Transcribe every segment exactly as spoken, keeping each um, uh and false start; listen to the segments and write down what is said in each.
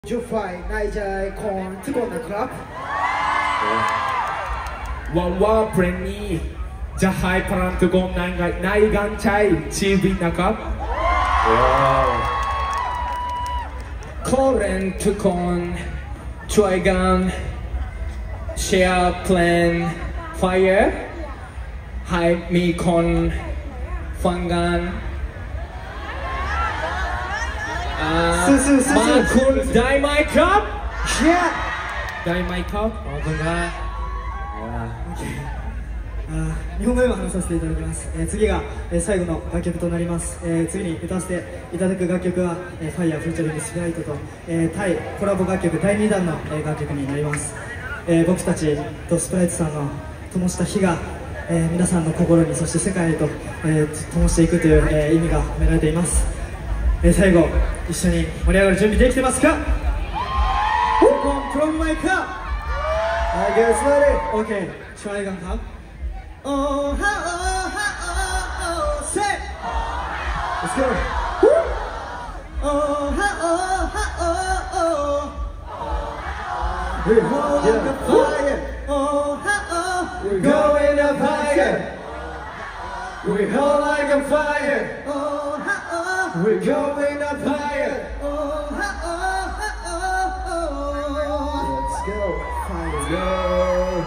จุดไฟในใจของทุกคนนะครับหวังว่าเพลงนี้จะให้พลังทุกคนในในการใช้ชีวิตนะครับขอเรียนทุกคนช่วยกันแชร์เพลง Fire ให้มีคนฟังกันมาคุณได้ไหมครับเชียร์ได้ไหมครับขอบคุณครับ日本語でも話させていただきます、えー、次が、えー、最後の楽曲となります、えー、次に歌わせていただく楽曲は、えー、Fire フューチャリングスプライトと、えー、タイコラボ楽曲だいにだんの、えー、楽曲になります、えー、僕たちとスプライトさんの灯した火が、えー、皆さんの心にそして世界へと、えー、灯していくという、えー、意味が込められています、えー、最後一緒に盛り上がる準備できてますか？ From my cup I guess ready Okay try again huh? Oh, ha, oh, ha, oh, oh, say Let's go Oh, ha, oh, ha, oh, oh We're holding the fire Oh, ha, oh We're going up higher We hold like a fire Oh, ha, oh We're going up higher Oh, ha, oh, ha, oh, oh Let's go Fire go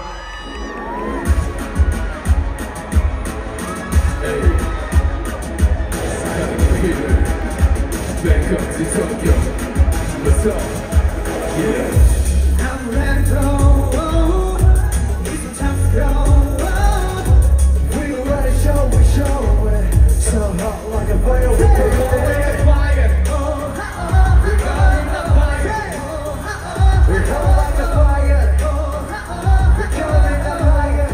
Back up to Tokyo. What's up? Yeah. I'm ready to go. It's time to go. We already show we show it So hot like a fire We're going fire Oh, ha, oh, We're going up higher oh, ha, oh We're hot like a fire Oh, ha, oh, We're going up higher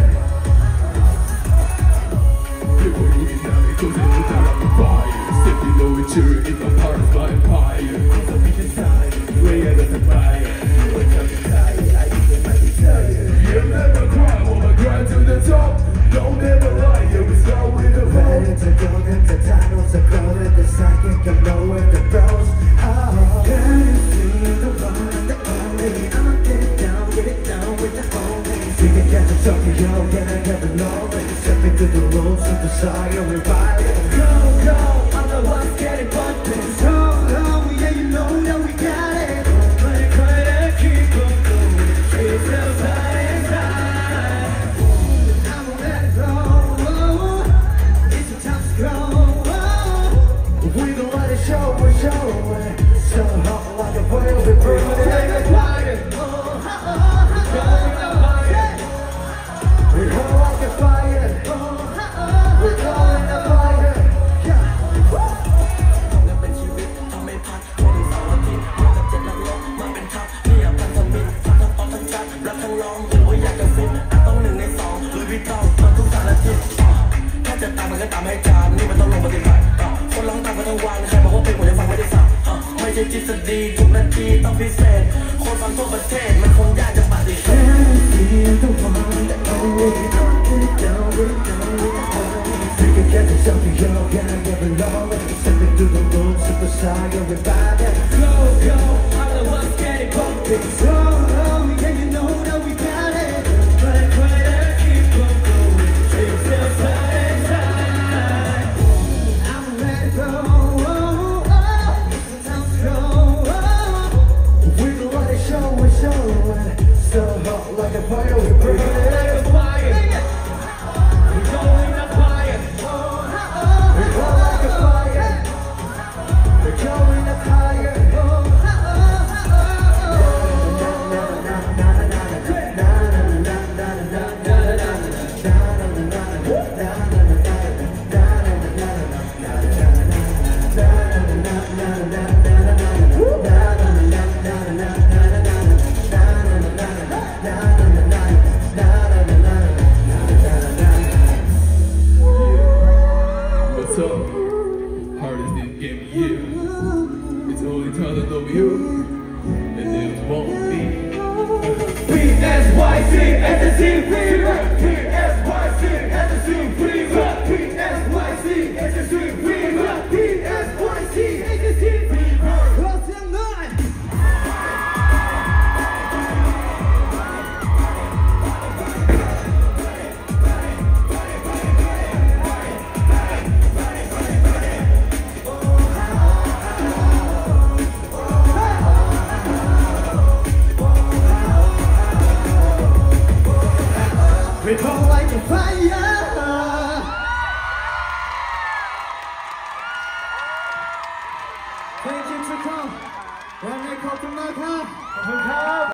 People looking at me cause they look out on fire. Step below it, you're in the part of my empire. Cause I'm in tired, way out of the fire. What's up tired, I even might be tired. You'll never cry, wanna grind to the top. Don't ever lie, yeah, we start with the road. Ready to go, then the tunnels are crowded The second can know where the roads are Can you feel the one, the only I'ma get it down, get it down with the only We can get to Tokyo, yeah, I never know When you step into the road, so desire, we ride Go, go, I'm the one getting bumping So low, yeah, you know that we got it But it couldn't keep on going It's so high and high I'm ready to go It's a time to go We don't let it show, we show it So hot like a fire, we burn it like a fire Oh, ha, oh, ha, oh We hold like a fire Oh, ha, oh We're calling a fire Yeah เป็นชีวิตทำไม่พักวันเสาร์อาทิตย์มากับเจ็ดนักร้องมาเป็นทัพเนี่ยพันธมิตรฟังทั้งออกทั้งชัดรักทั้งร้องหรือว่าอยากจะฟิตอาจต้องหนึ่งในสองหรือพี่ต้องมาทุกสารทิศถ้าจะตามมันก็ตามให้จามนี่มันต้องลงปฏิบัติคนร้องตามกันทั้งวันใครบอกว่าเพลงผมจะฟังไม่ได้สับไม่ใช่ทฤษฎีทุกนาทีต้องพิเศษคนฟังทั่วประเทศมันคงยากจะปฏิเสธ Feel the one that only I'ma get it down, get it down with the only We can get to Tokyo, yeah, I never know Step into the room, super shy, yeah, we vibe, yeah Go, go, I'm the one getting bumping So